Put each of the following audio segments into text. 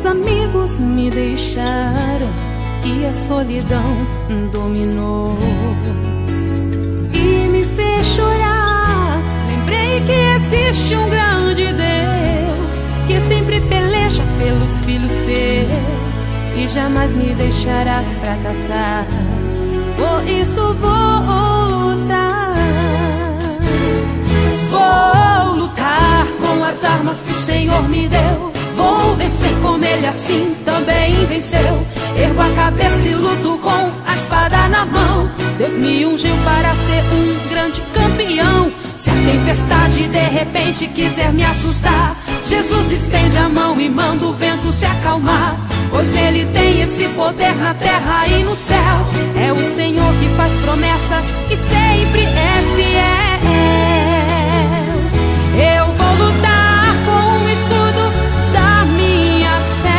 amigos me deixaram e a solidão dominou e me fez chorar. Lembrei que existe um grande Deus que sempre peleja pelos filhos seus e jamais me deixará fracassar. Por isso vou lutar. Vou lutar com as armas que o Senhor me deu. Vou vencer como Ele assim também venceu. Ergo a cabeça e luto com a espada na mão. Deus me ungiu para ser um grande campeão. Se a tempestade de repente quiser me assustar, Jesus estende a mão e manda o vento se acalmar. Pois Ele tem esse poder na terra e no céu. É o Senhor que faz promessas e sempre é fiel. Eu vou lutar com o escudo da minha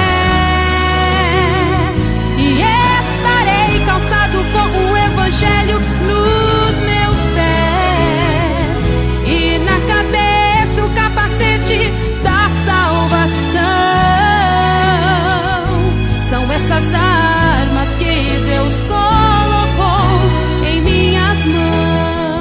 fé e estarei calçado com o Evangelho nos meus pés e na cabeça o capacete da salvação. São essas armas que Deus colocou em minhas mãos.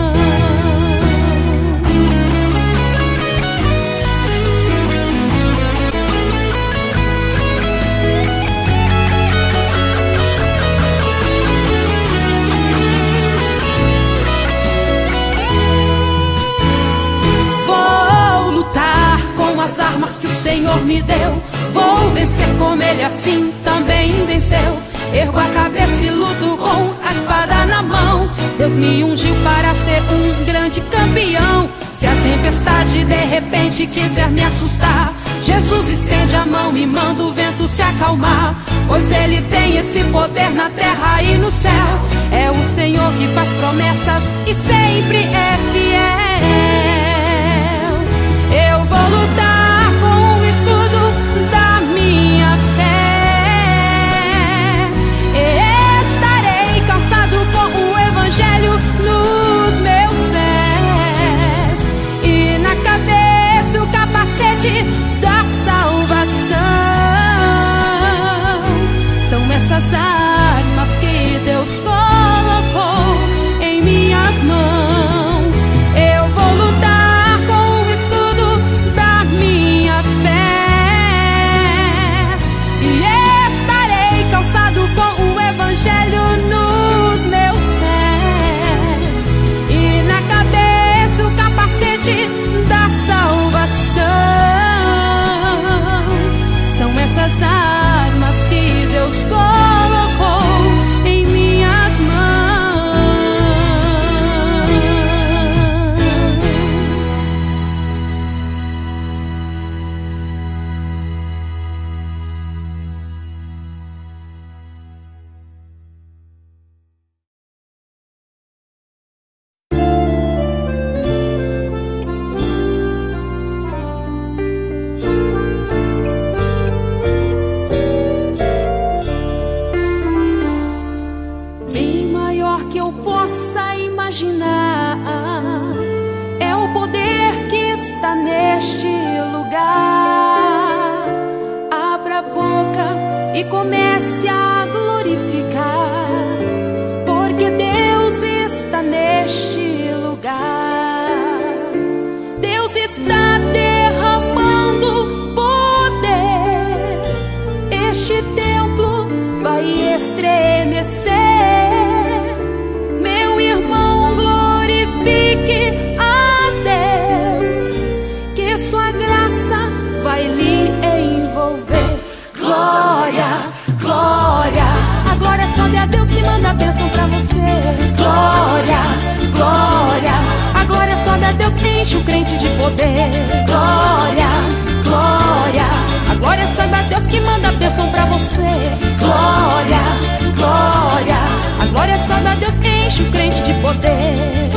Vou lutar com as armas que o Senhor me deu. Vou vencer como Ele assim também venceu. Ergo a cabeça e luto com a espada na mão. Deus me ungiu para ser um grande campeão. Se a tempestade de repente quiser me assustar, Jesus estende a mão e manda o vento se acalmar. Pois Ele tem esse poder na terra e no céu. É o Senhor que faz promessas e sempre é fiel. Eu vou lutar com o escudo da minha fé e estarei calçado com o Evangelho nos meus pés e na cabeça o capacete da salvação. São essas armas que Deus colocou em minhas mãos. Eu vou lutar com o escudo da minha fé e estarei calçado com o Evangelho nos meus pés e na cabeça o capacete da salvação. São essas armas que Deus colocou em minhas mãos. Bem maior que eu possa imaginar é o poder que está neste lugar. Abra a boca e comece a glorificar, porque Deus está neste lugar. Deus está derramando poder. Este templo vai estremecer. Meu irmão, glorifique a Deus, que sua graça vai lhe envolver. Glória, glória. A glória sobe a Deus que manda a bênção pra você. Glória, glória. A glória sobe a Deus que enche o crente de poder. Glória, glória. A glória sobe a Deus que manda a bênção pra você. Glória, glória. A glória sobe a Deus que enche o crente de poder.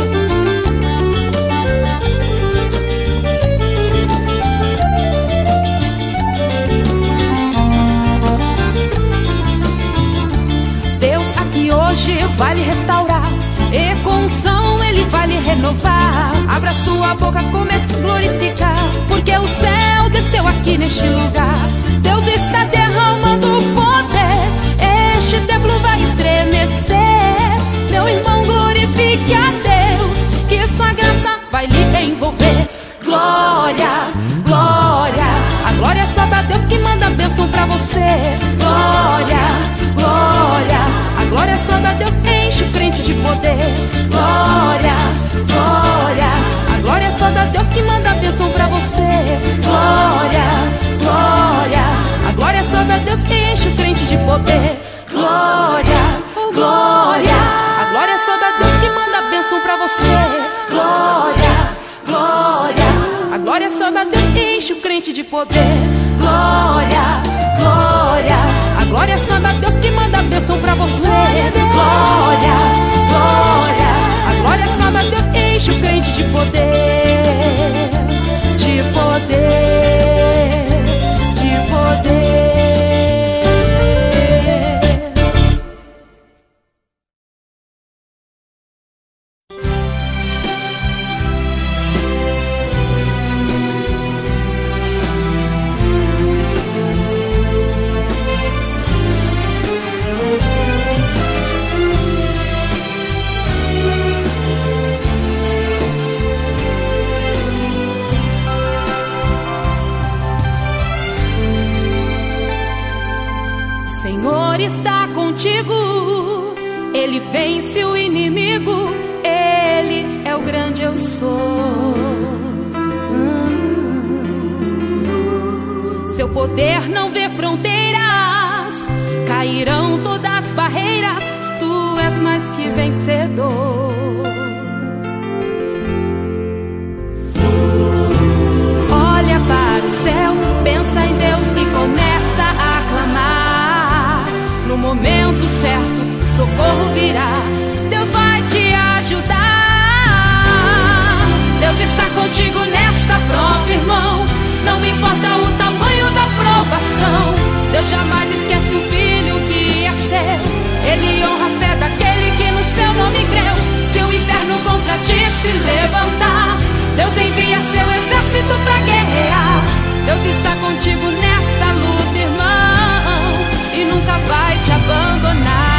Deus aqui hoje vai lhe restaurar, e com unção Ele vai lhe renovar. Abra sua boca, comece a glorificar. porque o céu desceu aqui neste lugar. Deus está derramando poder, este templo vai estremecer. Meu irmão, glorifique a Deus, que sua graça vai lhe envolver. Glória, glória, a glória é só da Deus que manda a bênção pra você. Glória, glória, a glória é só da Deus, enche o crente de poder. Glória, glória, a glória é só da Deus que manda a bênção pra você. Glória, glória, a glória é só da Deus, enche o crente de poder. Glória, glória, a glória é só da Deus que manda a bênção pra você. Glória, glória, a glória é só da Deus, enche o crente de poder. Glória, glória, a glória é só da Deus que manda a bênção pra você. Glória, glória, a glória é só da Deus, enche o crente de poder. De poder, de poder. Está contigo, Ele vence o inimigo, Ele é o grande eu sou. Seu poder não vê fronteiras, cairão todas as barreiras, tu és mais que vencedor. Olha para o céu, pensa em Deus e começa a clamar. No momento certo, socorro virá, Deus vai te ajudar. Deus está contigo nesta prova, irmão, não importa o tamanho da provação. Deus jamais esquece o filho que é seu, Ele honra a fé daquele que no seu nome creu. Se o inferno contra ti se levantar, Deus envia seu exército pra guerrear. Deus está contigo nesta luta, irmão, e nunca vai te abandonar.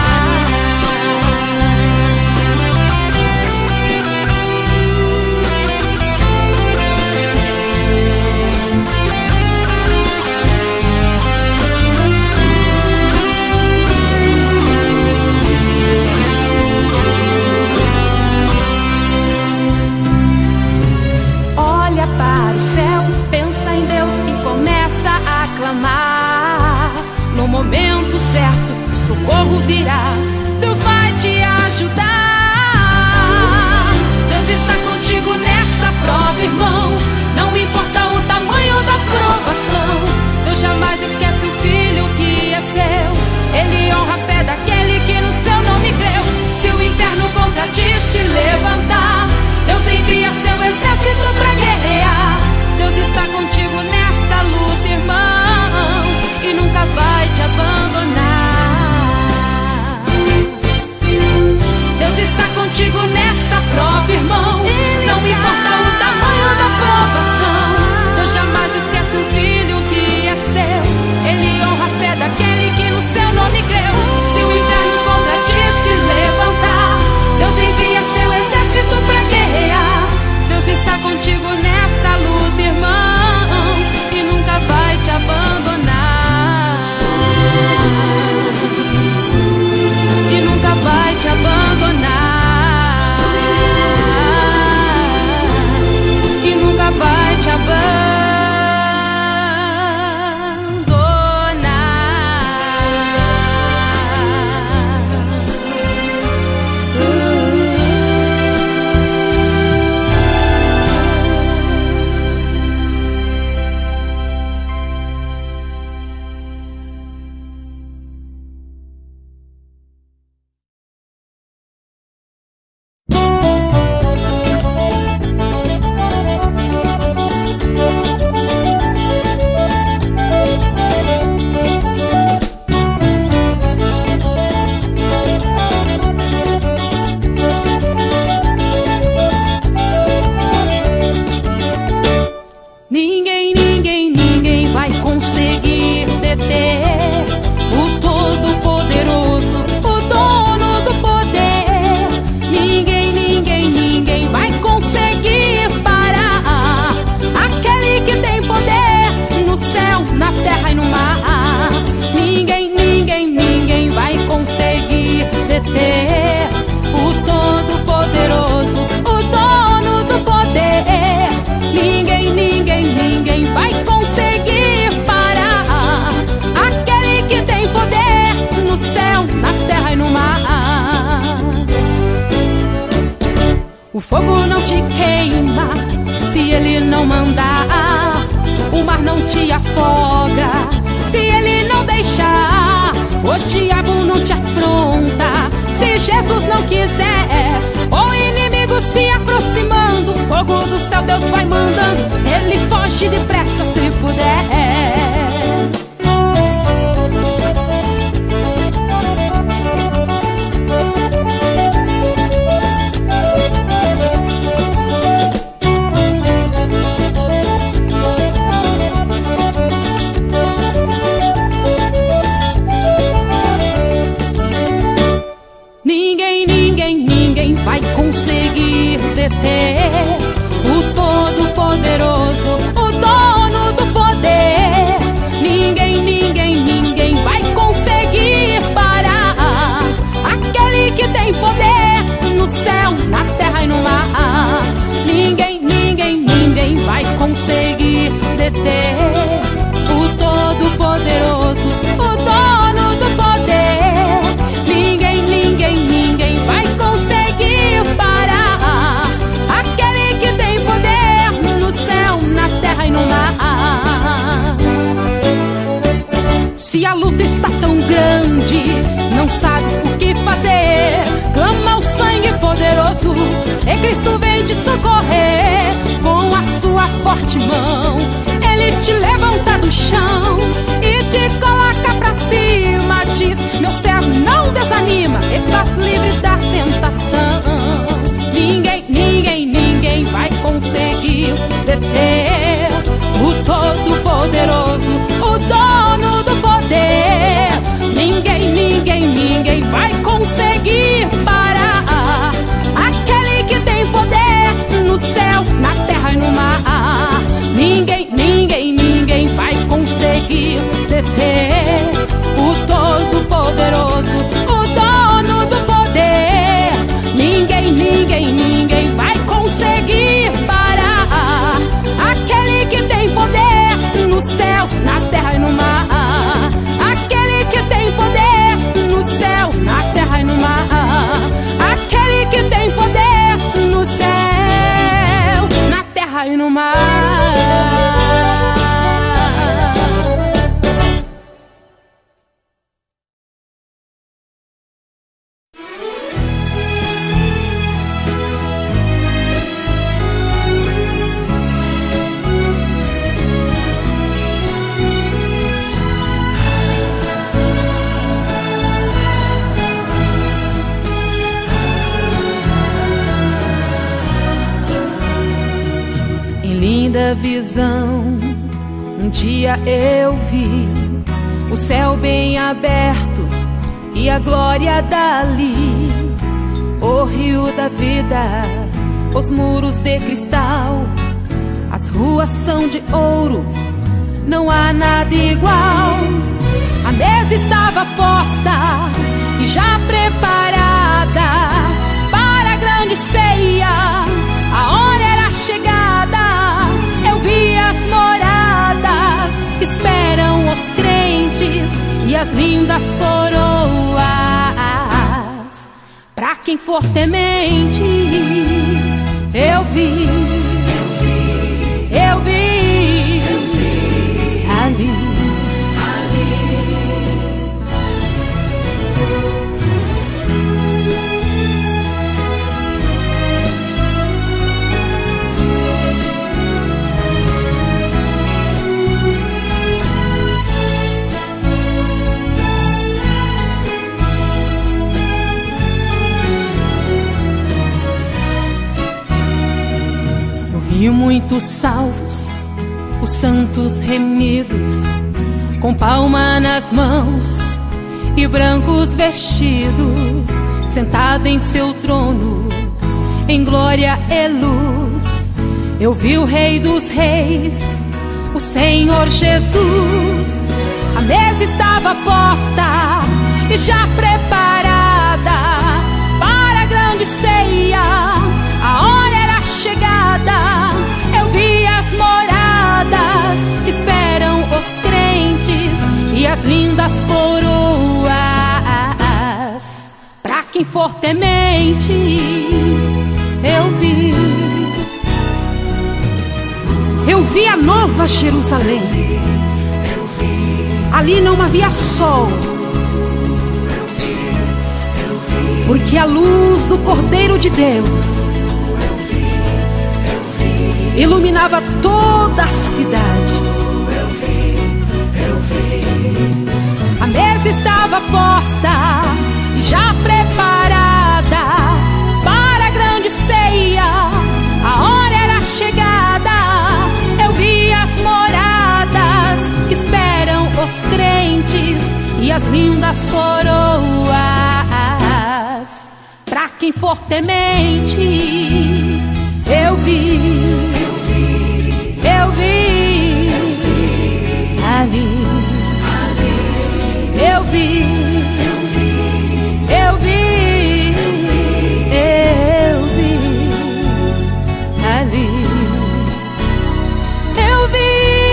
Olha para o céu, pensa em Deus e começa a clamar. No momento certo, o socorro virá, Deus vai te ajudar. Deus está contigo nesta prova, irmão, não importa o tamanho da provação. Deus jamais esquece o filho que é seu, Ele honra a fé daquele que no seu nome creu. Se o inferno contra ti se levantar, Deus envia seu exército pra guerrear. Deus está contigo nesta luta, irmão, e nunca vai te abandonar. Deus está contigo nesta prova, irmão, não importa o tamanho da provação. Deus jamais esquece um filho que é seu, Ele honra a fé daquele que no seu nome creu. Se o inferno contra ti se levantar, Deus envia seu exército pra guerrear. Deus está contigo nesta luta, irmão, e nunca vai te abandonar. E nunca vai te abandonar. fogo não te queima se ele não mandar. O mar não te afoga se ele não deixar. O diabo não te afronta se Jesus não quiser. O inimigo se aproximando, o fogo do céu Deus vai mandando. Ele foge depressa se puder. Ninguém vai conseguir deter o Todo-Poderoso, o dono do poder. Ninguém vai conseguir parar aquele que tem poder no céu, na terra e no mar. Ninguém vai conseguir deter o Todo-Poderoso, o dono do poder. Ninguém vai conseguir parar aquele que tem poder no céu, na terra e no mar. Se a luta está tão grande, não sabes o que fazer, clama ao sangue poderoso, e Cristo vem te socorrer. Com a sua forte mão, Ele te levanta do chão e te coloca pra cima. Diz: meu servo, não desanima, estás livre da tentação. Ninguém vai conseguir deter o Todo-Poderoso, o dono do poder. Ninguém vai conseguir parar aquele que tem poder no céu, na terra e no mar. Ninguém vai conseguir deter o Todo-Poderoso, o dono do poder. Ninguém vai conseguir parar aquele que tem poder no céu, na terra e no mar. Aquele que tem poder no céu, na terra e no mar. Aquele que tem poder no céu, na terra e no mar. Linda visão, um dia eu vi o céu bem aberto e a glória dali, o rio da vida, os muros de cristal, as ruas são de ouro, não há nada igual. A mesa estava posta e já preparada para a grande ceia. A hora era chegada, eu vi as moradas que esperam os crentes e as lindas coroas. Pra quem for temente, eu vi ali. E muitos salvos, os santos remidos, com palma nas mãos e brancos vestidos, sentado em seu trono, em glória e luz. Eu vi o Rei dos Reis, o Senhor Jesus. A mesa estava posta e já preparada para a grande ceia. A hora era chegada, eu vi as moradas que esperam os crentes e as lindas coroas. Pra quem for temente, eu vi vi a nova Jerusalém. Ali não havia sol, porque a luz do Cordeiro de Deus iluminava toda a cidade. A mesa estava posta, já preparada para a grande ceia. A hora era chegada. Eu vi as moradas que esperam os crentes e as lindas coroas para quem for temente. Eu vi ali. Eu vi ali. Eu vi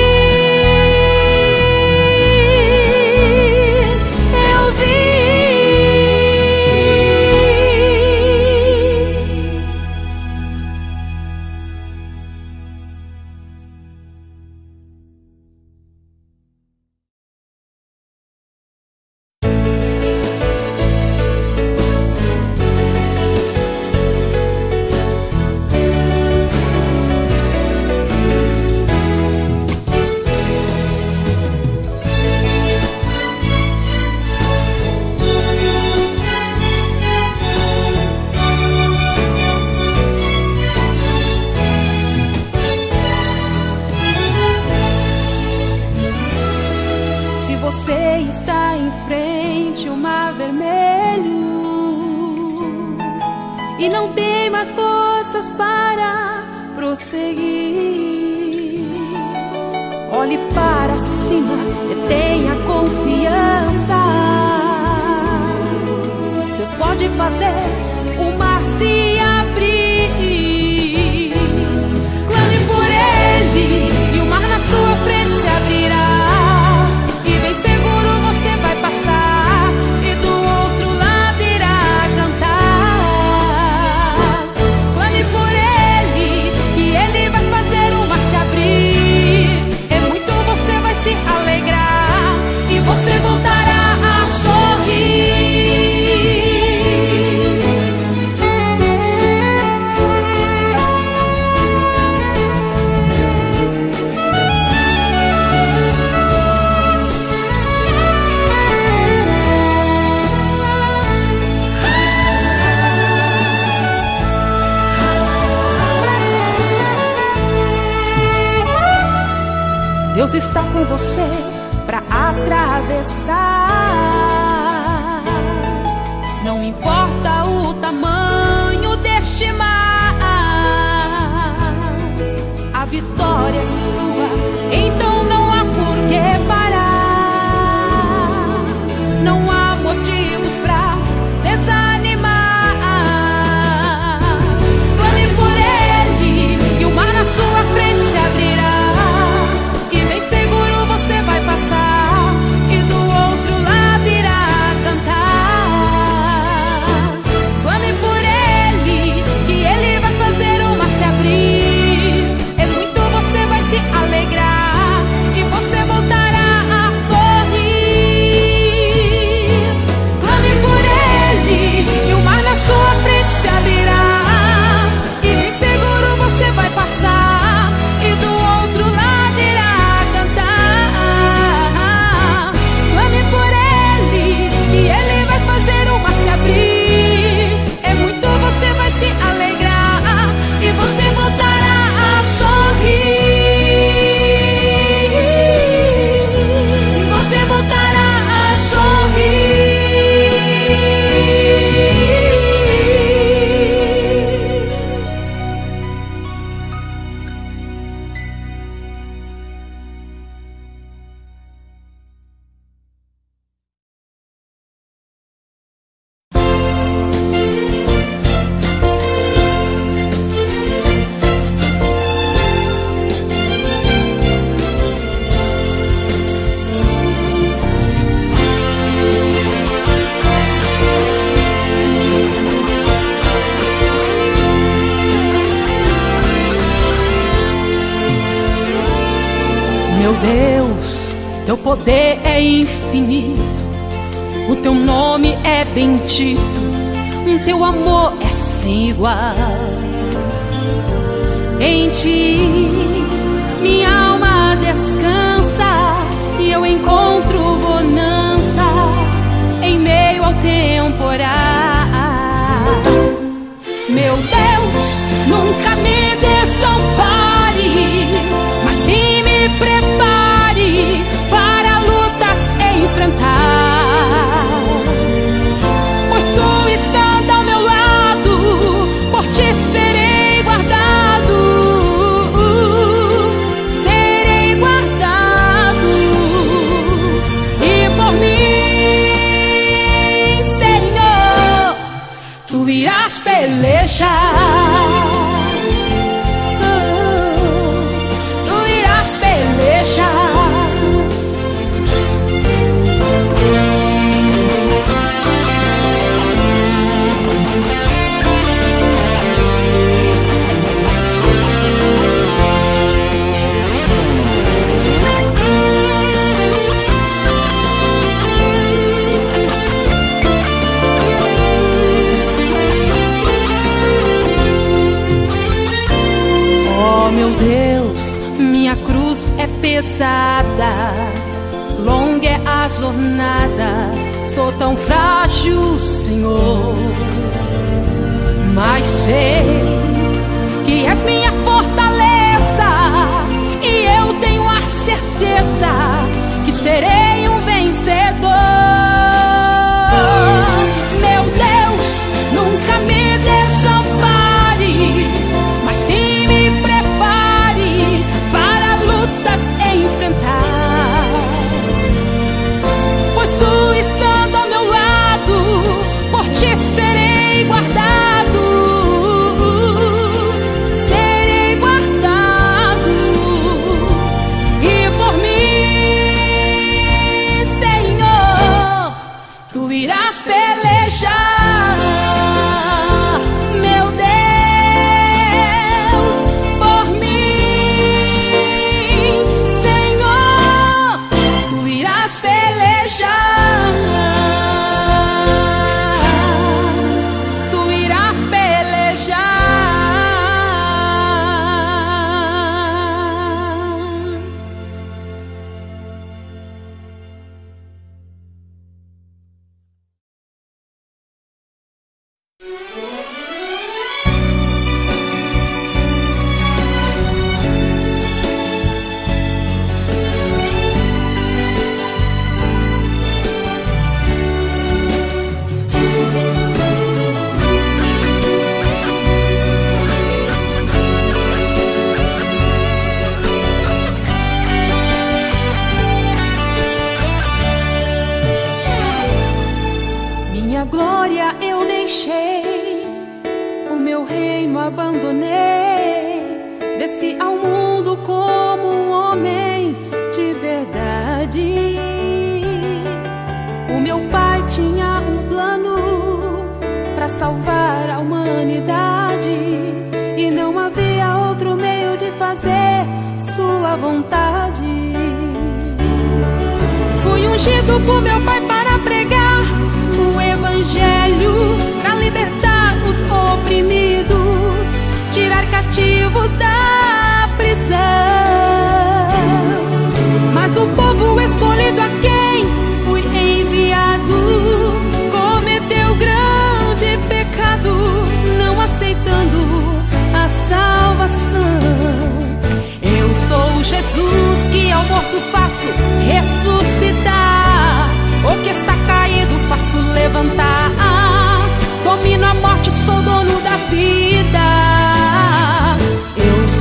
Você está em frente, o mar vermelho, e não tem mais forças para prosseguir. Olhe para cima e tenha confiança. Deus pode fazer o mar se abrir. Clame por Ele e o mar na sua frente se abrirá. Você voltará a sorrir. Deus está com você para atravessar. Não importa o tamanho deste mar, a vitória é sua, então não há por que parar. Não há motivos para desanimar. Clame por Ele e o mar na sua frente se abrirá. E bem seguro você vai passar, e do outro Deus, teu poder é infinito, o teu nome é bendito, teu amor é sem igual. Em ti minha alma descansa e eu encontro bonança em meio ao temporal. Meu Deus, nunca me desampare, mas sim me prepare para lutas enfrentar. Pois tu estás ao meu lado, por ti serei guardado, serei guardado. E por mim, Senhor, tu irás pelejar. Meu Deus, minha cruz é pesada, longa é a jornada, sou tão frágil, Senhor, mas sei que és minha fortaleza e eu tenho a certeza que serei um vencedor. Meu Deus, nunca me desampare, mas sim me prepare para lutas enfrentar. Pois tu estando ao meu lado, por ti serei guardado, serei guardado. E por mim, Senhor, tu irás pelejar. Abandonei, desci ao mundo como um homem de verdade. O meu pai tinha um plano para salvar a humanidade e não havia outro meio de fazer sua vontade. Fui ungido por meu pai para pregar o evangelho, para libertar os oprimidos, tirar cativos da prisão. Mas o povo escolhido a quem fui enviado cometeu grande pecado, não aceitando a salvação. Eu sou Jesus que ao morto faço ressuscitar, o que está caído faço levantar. Domino a morte, sou dono da vida. Eu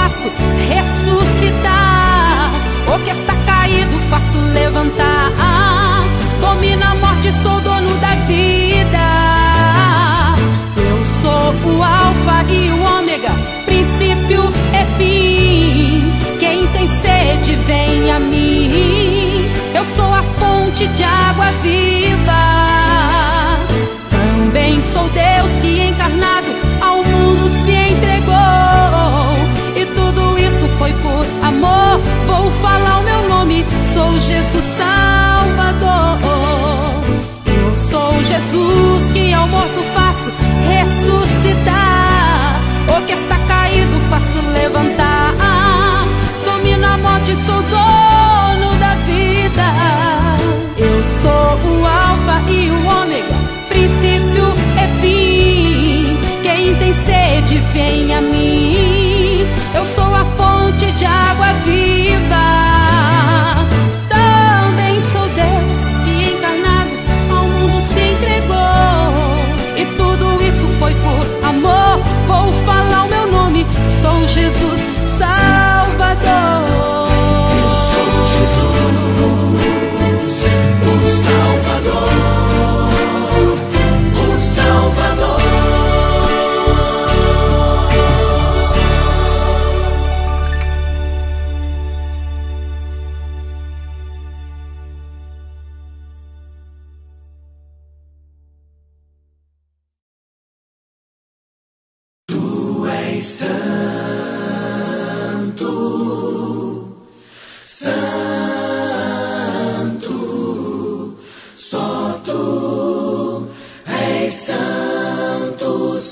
faço ressuscitar. O que está caído faço levantar. Domina a morte, sou dono da vida. Eu sou o alfa e o ômega, princípio e fim. Quem tem sede vem a mim. Eu sou a fonte de água viva. Também sou Deus que encarnado ao mundo se entregou. E tudo isso foi por amor. Vou falar o meu nome, sou Jesus Salvador. Eu sou Jesus que ao morto faço ressuscitar. O que está caído faço levantar. Domino a morte, sou dono da vida. Eu sou o alfa e o ômega, princípio e fim. Quem tem sede vem a mim. Eu sou a fonte de água viva. Também sou Deus que encarnado ao mundo se entregou. E tudo isso foi por amor. Vou falar o meu nome, sou Jesus Salvador. Eu sou Jesus, o Salvador, o Salvador. Tu és santo, santo, só tu és santo,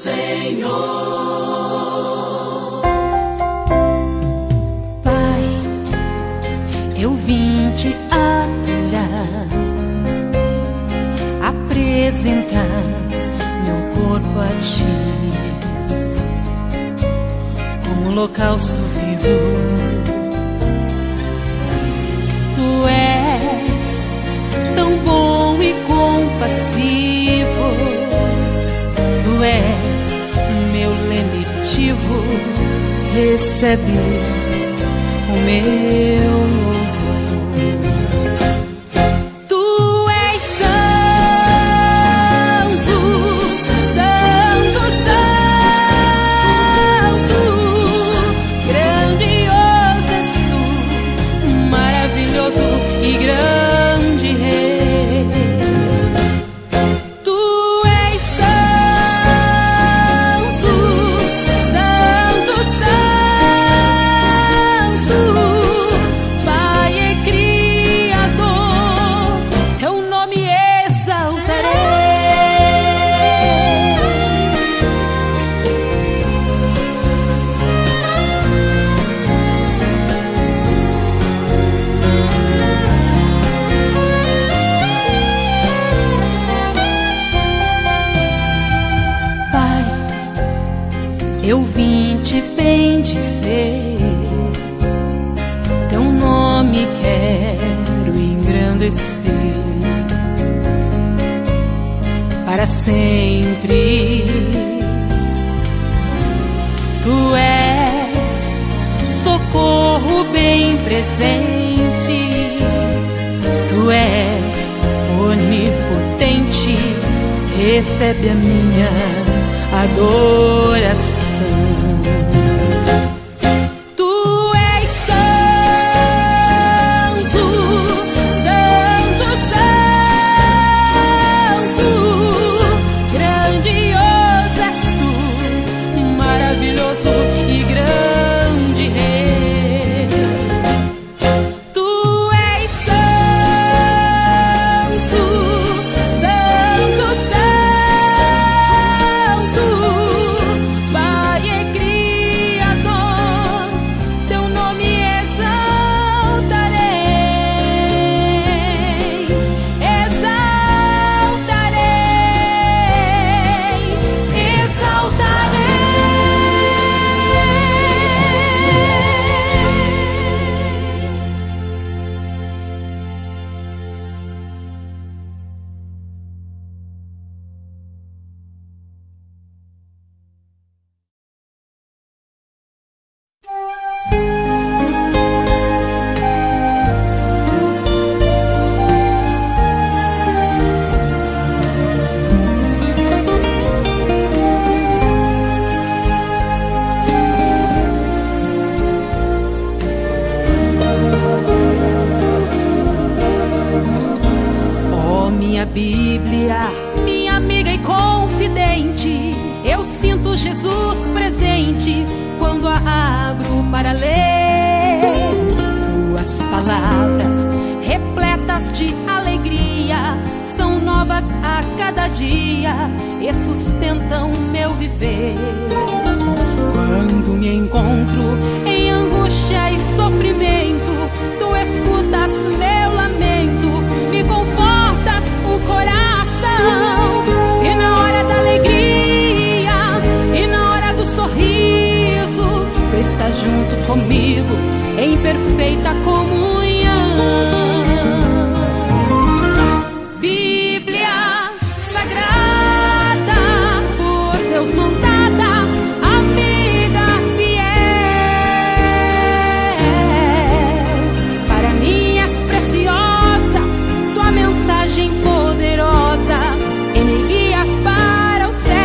Senhor. Pai, eu vim te adorar, apresentar meu corpo a ti como holocausto vivo. Tu és tão bom e compassivo. Tu és meu lenitivo. Recebe o meu louvor. Tu és santo, santo, santo. Grandioso és tu, maravilhoso e grande Rei. Tu és santo, santo, santo. Pai e Criador, teu nome exaltarei. Pai, eu vim te bendizer, teu nome quero engrandecer para sempre. Tu és socorro bem presente. Tu és onipotente. Recebe a minha adoração. Tu és santo, santo, santo. Grandioso és tu, maravilhoso e grande Rei. Tu és santo, santo, santo. cada dia e sustentam meu viver. Quando me encontro em angústia e sofrimento, tu escutas meu lamento, me confortas o coração. E na hora da alegria e na hora do sorriso, tu estás junto comigo em perfeita comunhão. Bíblia sagrada, por Deus montada, amiga fiel. Para mim és preciosa, tua mensagem poderosa, e me guias para o céu.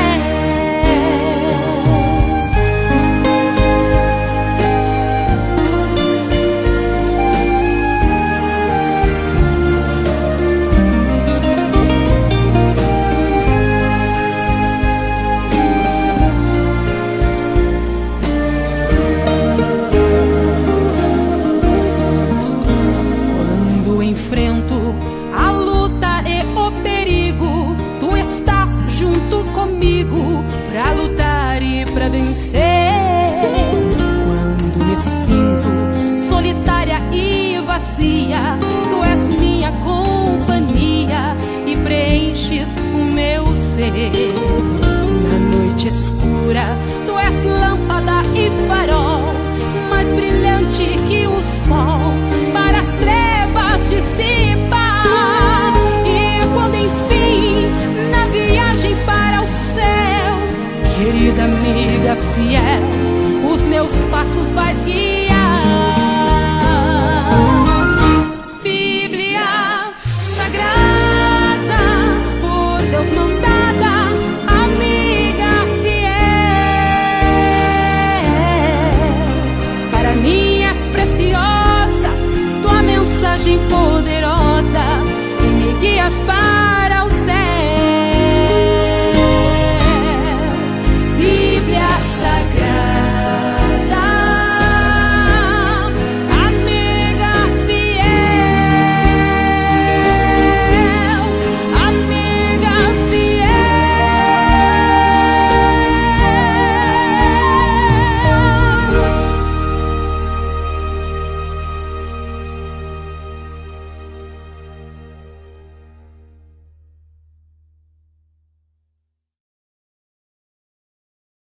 Quando enfrento a luta e o perigo, tu estás junto comigo pra lutar e pra vencer. Quando me sinto solitária e vazia, tu és minha companhia e preenches o meu ser. Na noite escura, tu és lâmpada e farol, mais brilhante que o sol, para as trevas dissipar. E quando enfim, na viagem para o céu, querida amiga fiel, os meus passos vais guiar. Bíblia sagrada, por Deus mandada, amiga fiel. Para mim és preciosa, tua mensagem poderosa, e me guias para